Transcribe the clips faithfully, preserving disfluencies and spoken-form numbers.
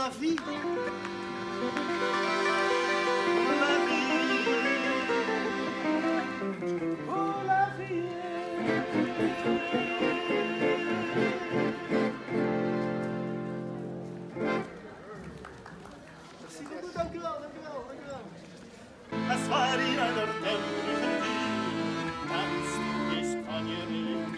la vie. La vie. Oh, la vie. Merci beaucoup, dank u wel, dank u wel, dank u wel. Es war in einer dämmerlichen Tür, ganz ich kann ihr nicht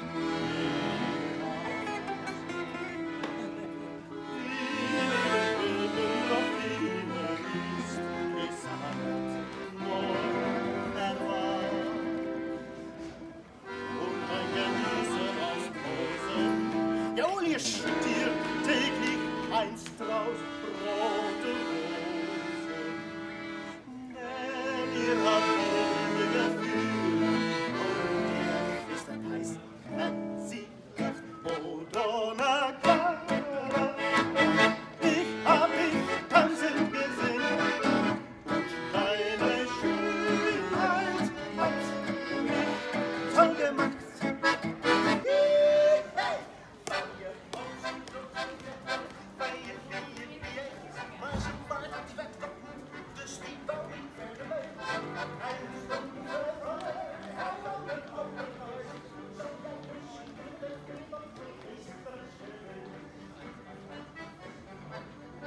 Julius!